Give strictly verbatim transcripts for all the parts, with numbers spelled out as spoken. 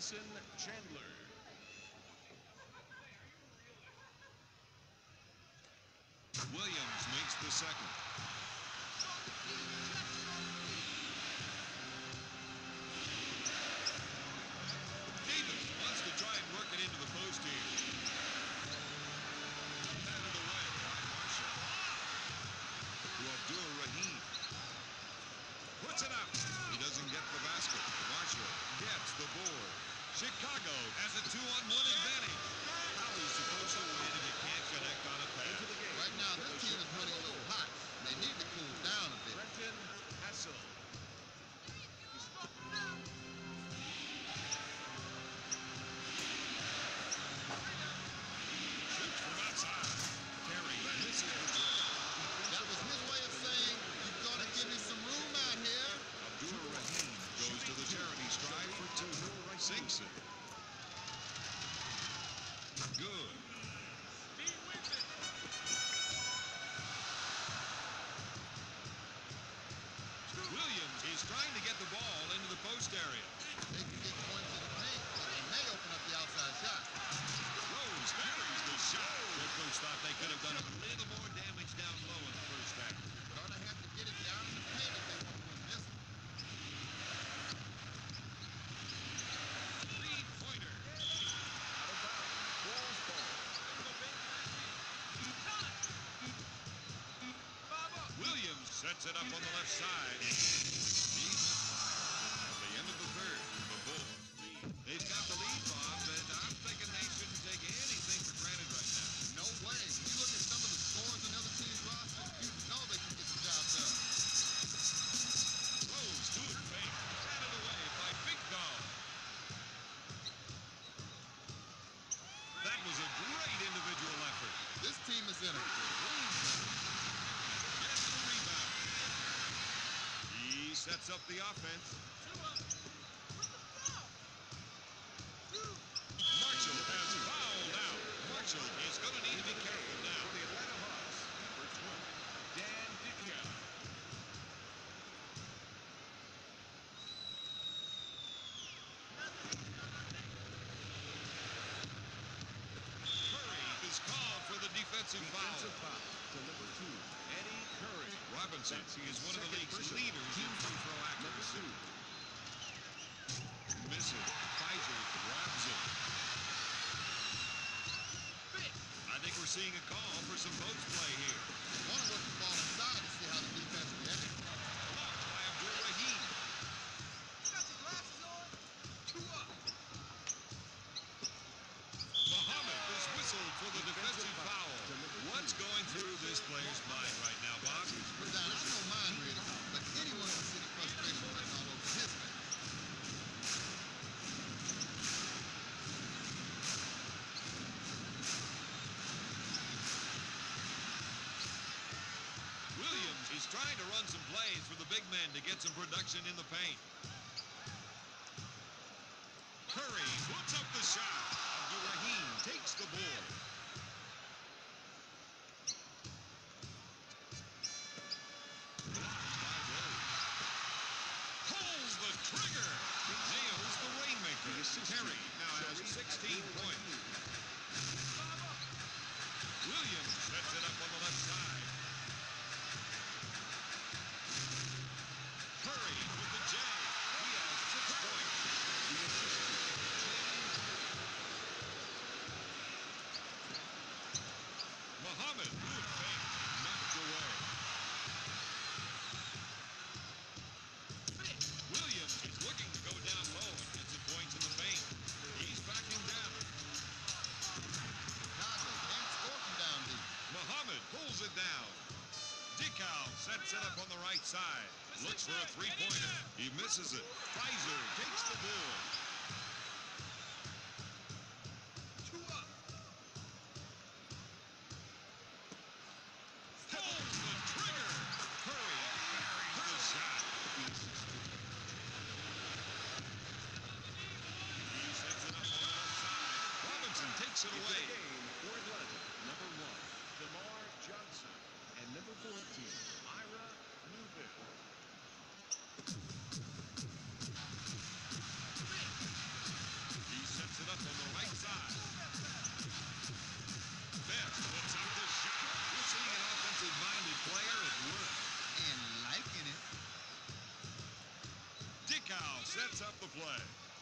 Mason Chandler. Williams makes the second. Davis wants to try and work it into the post here. Batted away by Marshall. To Abdul Rahim. Puts it up. He doesn't get the basket. Marshall gets the board. Chicago has a two-on-one advantage. How are you supposed to win if you can't connect on a pass? Right now, this team is running a little hot. They need to cool down a bit. Brenton Hassel. Shoots from outside. Terry misses the throw. That was his way of saying, you've got to give me some room out here. Abdul Rahim goes to the charity strive for two. Sinks it. Good. Williams is trying to get the ball into the post area. They can get points in the paint, but they may open up the outside shot. Rose carries the shot. Their coach thought they could have done a little more damage down low in the first half. Gonna have to get it down in the paint if they want to win this one. Three-pointer. Out of bounds. Bulls ball. Williams sets it up on the left side. He's at the end of the third. The Bulls lead. They've got the lead, Bob, but I'm thinking they shouldn't take anything for granted right now. No way. When you look at some of the scores on the other team's roster, you know they can get the job done. Rose to his face. Batted away by Big Dog. That was a great individual effort. This team is in it. Gets the rebound. He sets up the offense. Marshall has fouled out. Marshall is going to need to be careful now. For the Atlanta Hawks, number twenty, Dan Dickau. Curry is called for the defensive foul. Defensive foul to number two, Eddie Curry. Robinson is one of the league's Second leaders in free throw Number accuracy. two. Misses. Pfizer grabs it. I think we're seeing a call for some post play here. Want to work the ball inside to see how the defense reacts. Blocked by Abdul Rahim. Got your glasses on? Two up. Muhammad is whistled for the defensive foul. What's going through this player's mind right now, Bob? But now, there's no mind reading, but anyone can see the frustration written all over his face. Williams is trying to run some plays for the big men to get some production in the paint. Curry puts up the shot. Abdul Rahim takes the board. Blocked by Rose. Pulls the trigger. Nails the rainmaker. Terry now has sixteen points. Williams sets it up on the left side. Curry with the J. He has six points. Muhammad, good fake, knocked away. Williams is looking to go down low and get some points in the paint. He's backing down. Chicago can't score from down deep. Muhammad pulls it down. Dickau sets it up on the right side. Looks for a three-pointer. He misses it. Pfizer takes the board. Two up. Pulls the trigger. Curry carries the shot. He sets it up on the left side. Robinson takes it Into away. the game for Atlanta, number one, DeMar Johnson. And number fourteen, Ira Newville. Pascal sets up the play.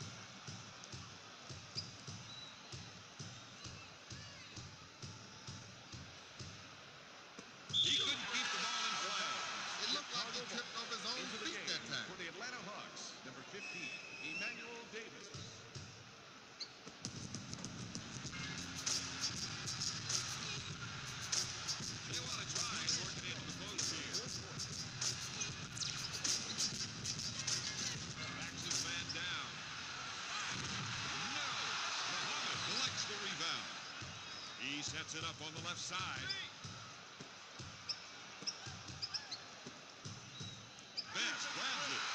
He couldn't keep the ball in play. It looked like he tripped over his own Into the feet game that time. for the Atlanta Hawks, number fifteen, Emmanuel Davis. They want to try and work it into the post here. Backs his man down. No! Muhammad collects the rebound. He sets it up on the left side. Best grabs it.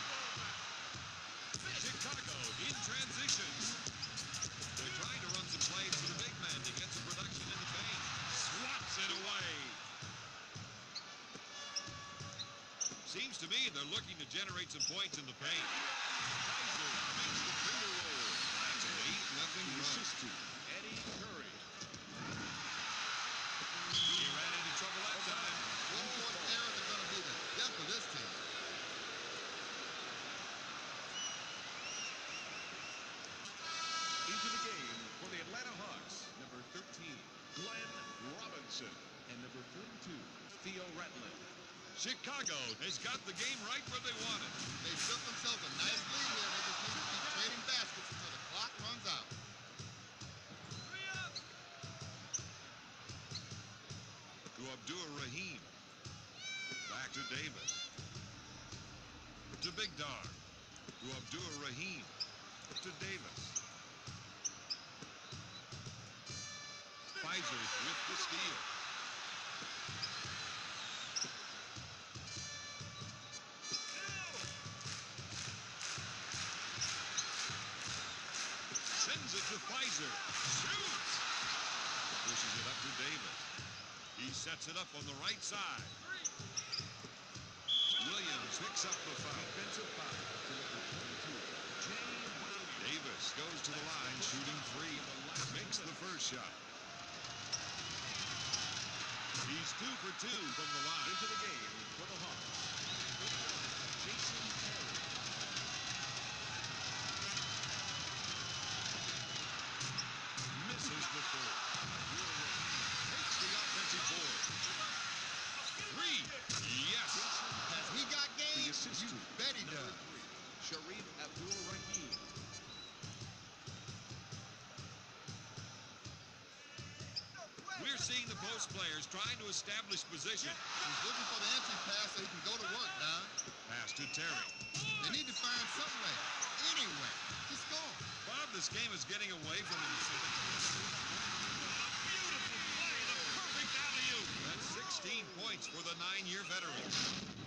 Chicago in transition. They're trying to run some plays for the big man to get some production in the paint. Swats it away. Seems to me they're looking to generate some points in the paint. Kaiser makes the finger roll. That's an eight nothing The run. assist to Eddie Curry. He ran into trouble that time. One-point errors are going to be the death of this team. Into the game for the Atlanta Hawks, number thirteen, Glenn Robinson, and number forty-two, Theo Rattler. Chicago has got the game right where they want it. They built themselves a nice lead here. They just need to keep trading baskets until the clock runs out. To Abdur Rahim. Back to Davis. To Big Dar. To Abdur Rahim. To Davis. Pfizer with the steal. Sends it to Pfizer. Shoots! Pushes it up to Davis. He sets it up on the right side. Williams picks up the foul. Defensive foul to number twenty-two, Jay Williams. Davis goes to the line, shooting three. Makes the first shot. He's two for two from the line. Into the game for the Hawks, Jason Terry. Misses the four. Takes the offensive board. Three. Yes. Has he got game? The assist You to bet he number does. three, Sharif Abdul-Rahim. We're We're seeing the post players trying to establish position. He's looking for the entry pass so he can go to work now. Pass to Terry. They need to find some way, any way, to score. Bob, this game is getting away from him. Beautiful play, the perfect alley-oop. That's sixteen points for the nine-year veteran.